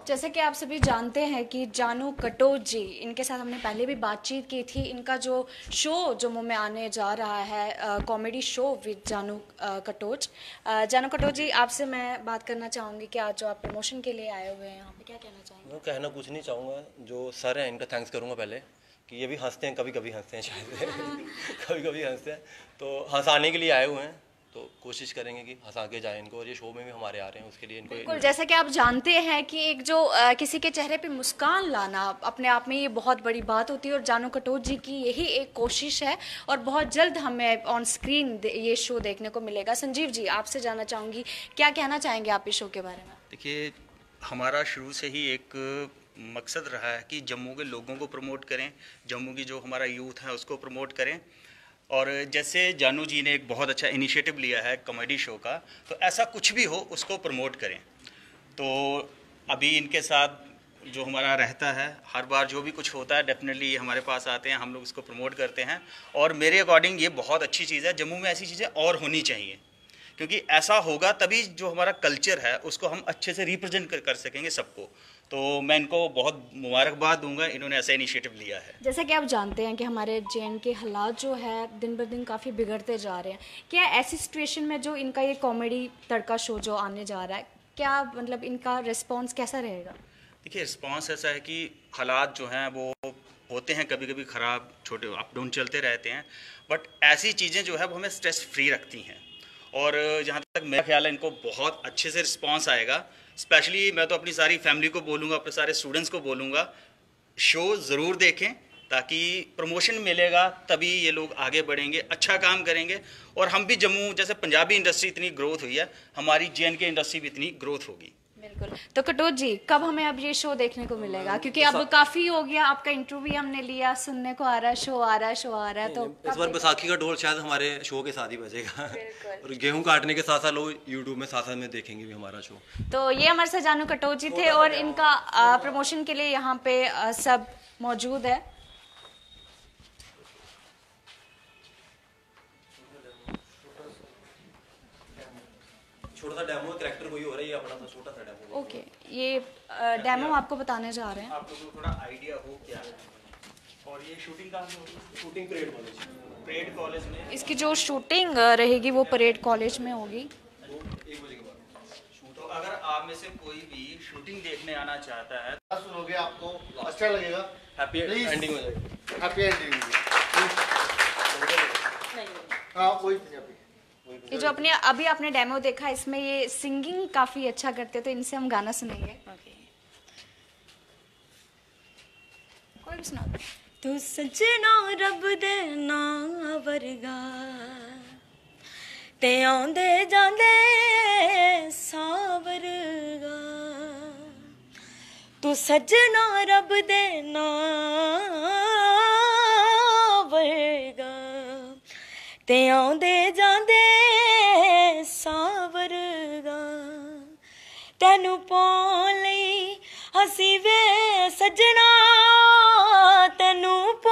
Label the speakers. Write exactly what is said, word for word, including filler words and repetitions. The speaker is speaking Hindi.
Speaker 1: जैसे कि आप सभी जानते हैं कि जानू कटोच जी, इनके साथ हमने पहले भी बातचीत की थी। इनका जो शो जम्मू में आने जा रहा है, कॉमेडी शो विद जानू कटोच। जानू कटोच जी, आपसे मैं बात करना चाहूँगी कि आज जो आप प्रमोशन के लिए आए हुए हैं यहाँ पे, क्या कहना चाहेंगे?
Speaker 2: मैं कहना कुछ नहीं चाहूँगा, जो सर हैं इनका थैंक्स करूँगा पहले कि ये भी हंसते हैं, कभी कभी हंसते हैं शायद कभी कभी हंसते हैं, तो हंसाने के लिए आए हुए हैं, तो कोशिश करेंगे कि हंसा के जाए इनको। और ये शो में भी हमारे आ रहे हैं, उसके लिए इनको
Speaker 1: बिल्कुल। जैसा कि आप जानते हैं कि एक जो आ, किसी के चेहरे पे मुस्कान लाना अपने आप में ये बहुत बड़ी बात होती है, और जानू कटोच जी की यही एक कोशिश है, और बहुत जल्द हमें ऑन स्क्रीन ये शो देखने को मिलेगा। संजीव जी, आपसे जानना चाहूँगी, क्या कहना चाहेंगे आप इस शो के बारे में?
Speaker 3: देखिए, हमारा शुरू से ही एक मकसद रहा है कि जम्मू के लोगों को प्रमोट करें, जम्मू की जो हमारा यूथ है उसको प्रमोट करें। और जैसे जानू जी ने एक बहुत अच्छा इनिशिएटिव लिया है कॉमेडी शो का, तो ऐसा कुछ भी हो उसको प्रमोट करें। तो अभी इनके साथ जो हमारा रहता है, हर बार जो भी कुछ होता है डेफिनेटली ये हमारे पास आते हैं, हम लोग इसको प्रमोट करते हैं। और मेरे अकॉर्डिंग ये बहुत अच्छी चीज़ है। जम्मू में ऐसी चीज़ें और होनी चाहिए, क्योंकि ऐसा होगा तभी जो हमारा कल्चर है उसको हम अच्छे से रिप्रेजेंट कर, कर सकेंगे सबको। तो मैं इनको बहुत मुबारकबाद दूंगा, इन्होंने ऐसा इनिशिएटिव लिया है।
Speaker 1: जैसा कि आप जानते हैं कि हमारे जे एंड के हालात जो है दिन ब दिन काफ़ी बिगड़ते जा रहे हैं। क्या ऐसी सिचुएशन में जो इनका ये कॉमेडी तड़का शो जो आने जा रहा है, क्या मतलब इनका रिस्पॉन्स कैसा रहेगा?
Speaker 3: देखिए, रिस्पॉन्स ऐसा है कि हालात जो हैं वो होते हैं कभी कभी ख़राब, छोटे अप डाउन चलते रहते हैं, बट ऐसी चीज़ें जो है वो हमें स्ट्रेस फ्री रखती हैं। और जहाँ तक मेरा ख्याल है इनको बहुत अच्छे से रिस्पांस आएगा। स्पेशली मैं तो अपनी सारी फैमिली को बोलूँगा, अपने सारे स्टूडेंट्स को बोलूँगा, शो ज़रूर देखें, ताकि प्रमोशन मिलेगा तभी ये लोग आगे बढ़ेंगे, अच्छा काम करेंगे। और हम भी जम्मू, जैसे पंजाबी इंडस्ट्री इतनी ग्रोथ हुई है, हमारी जे एंड के इंडस्ट्री भी इतनी ग्रोथ होगी।
Speaker 1: बिल्कुल। तो कटोच जी, कब हमें अब ये शो देखने को मिलेगा? क्योंकि अब काफी हो गया, आपका इंटरव्यू हमने लिया, सुनने को आ रहा है शो आ रहा है शो आ रहा है तो
Speaker 2: इस बार बैसाखी का ढोल शायद हमारे शो के साथ ही बजेगा और गेहूं काटने के साथ साथ लोग यूट्यूब में साथ साथ में देखेंगे भी हमारा शो।
Speaker 1: तो ये हमारे साथ जानू कटोच जी थे, और इनका प्रमोशन के लिए यहाँ पे आ, सब मौजूद है।
Speaker 2: छोटा सा डेमो, कैरेक्टर कोई हो रहा है, ये अपना सा छोटा सा डेमो।
Speaker 1: ओके, ये डेमो आपको बताने जा रहे हैं,
Speaker 3: आप लोगों को थोड़ा आइडिया हो क्या है। और ये शूटिंग कहाँ से होगी?
Speaker 2: Shooting parade college
Speaker 3: parade college में।
Speaker 1: इसकी जो शूटिंग रहेगी वो परेड कॉलेज में होगी।
Speaker 2: एक बजे के बाद।
Speaker 3: तो अगर आप में से कोई भी शूटिंग देखने आना चाहता है,
Speaker 4: सुनोगे आपको अच्छा लगेगा,
Speaker 2: हैप्पी एंडिंग हो जाएगी।
Speaker 4: Happy ending. हाँ, कोई
Speaker 1: ये जो अपने अभी आपने डेमो देखा, इसमें ये सिंगिंग काफी अच्छा करते हैं, तो इनसे हम गाना सुनेंगे।
Speaker 5: ओके,
Speaker 1: कोई भी सुना।
Speaker 5: तू सजना रब दे ना वर्गा, ते आंदे जांदे सावरगा। तू सजना रब दे ना वर्गा, ते आंदे जांदे सावरगा। तैनू पाउण लई हसी वे सजना, तैनू